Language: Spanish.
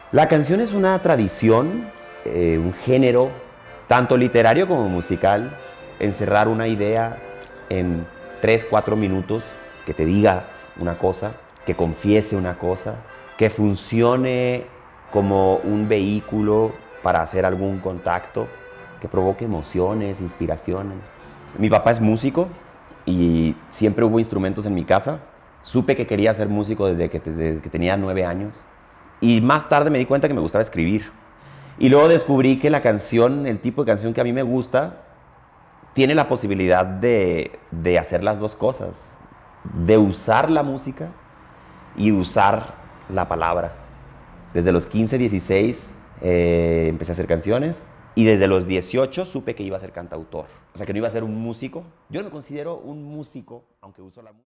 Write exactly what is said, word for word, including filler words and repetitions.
La canción es una tradición, eh, un género, tanto literario como musical, encerrar una idea en tres, cuatro minutos, que te diga una cosa, que confiese una cosa, que funcione como un vehículo para hacer algún contacto, que provoque emociones, inspiraciones. Mi papá es músico y siempre hubo instrumentos en mi casa. Supe que quería ser músico desde que, desde que tenía nueve años. Y más tarde me di cuenta que me gustaba escribir. Y luego descubrí que la canción, el tipo de canción que a mí me gusta, tiene la posibilidad de, de hacer las dos cosas. De usar la música y usar la palabra. Desde los quince, dieciséis eh, empecé a hacer canciones. Y desde los dieciocho supe que iba a ser cantautor. O sea, que no iba a ser un músico. Yo no me considero un músico, aunque uso la música.